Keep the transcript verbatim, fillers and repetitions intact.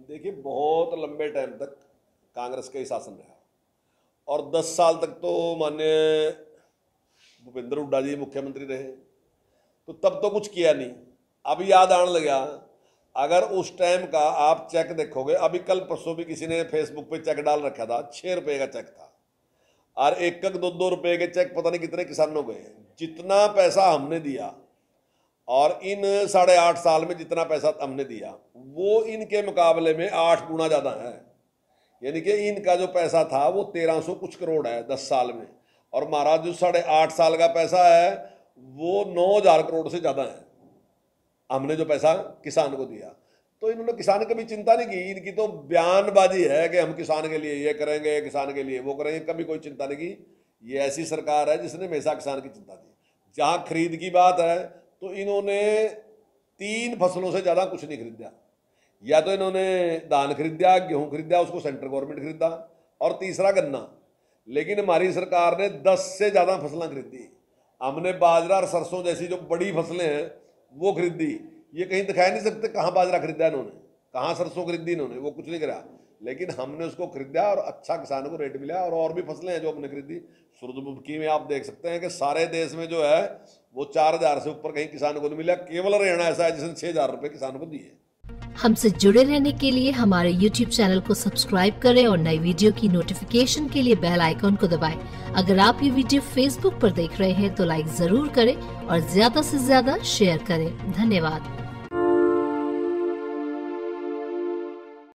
देखिए, बहुत लंबे टाइम तक कांग्रेस का ही शासन रहा और दस साल तक तो माननीय भूपेंद्र हुड्डा जी मुख्यमंत्री रहे, तो तब तो कुछ किया नहीं। अब याद आने लगा, अगर उस टाइम का आप चेक देखोगे, अभी कल परसों भी किसी ने फेसबुक पे चेक डाल रखा था, छः रुपये का चेक था और एक एक दो दो रुपये के चेक पता नहीं कितने किसानों को गए। जितना पैसा हमने दिया और इन साढ़े आठ साल में जितना पैसा हमने दिया वो इनके मुकाबले में आठ गुना ज़्यादा है। यानी कि इनका जो पैसा था वो तेरह सौ कुछ करोड़ है दस साल में, और हमारा जो साढ़े आठ साल का पैसा है वो नौ हजार करोड़ से ज़्यादा है। हमने जो पैसा किसान को दिया, तो इन्होंने किसान की भी चिंता नहीं की। इनकी तो बयानबाजी है कि हम किसान के लिए ये करेंगे, किसान के लिए वो करेंगे, कभी कोई चिंता नहीं की। ये ऐसी सरकार है जिसने हमेशा किसान की चिंता की। जहाँ खरीद की बात है तो इन्होंने तीन फसलों से ज़्यादा कुछ नहीं खरीदा। या तो इन्होंने धान खरीदा, गेहूँ खरीदा, उसको सेंट्रल गवर्नमेंट खरीदा, और तीसरा गन्ना। लेकिन हमारी सरकार ने दस से ज़्यादा फसलें खरीदी। हमने बाजरा और सरसों जैसी जो बड़ी फसलें हैं वो खरीदी। ये कहीं दिखा नहीं सकते कहाँ बाजरा खरीदा इन्होंने, कहाँ सरसों खरीदी इन्होंने, वो कुछ नहीं करा। लेकिन हमने उसको खरीदा और अच्छा किसानों को रेट मिला। और और भी फसलें हैं जो हमने खरीदी। सूरजमुखी में आप देख सकते हैं कि सारे देश में जो है वो चार हजार से ऊपर कहीं किसानों को नहीं मिला। केवल हरियाणा ऐसा है जिसने छह हजार रुपये किसानों को दिए। हमसे जुड़े रहने के लिए हमारे यूट्यूब चैनल को सब्सक्राइब करें और नई वीडियो की नोटिफिकेशन के लिए बेल आइकॉन को दबाएं। अगर आप ये वीडियो फेसबुक पर देख रहे हैं तो लाइक जरूर करें और ज्यादा से ज्यादा शेयर करें। धन्यवाद।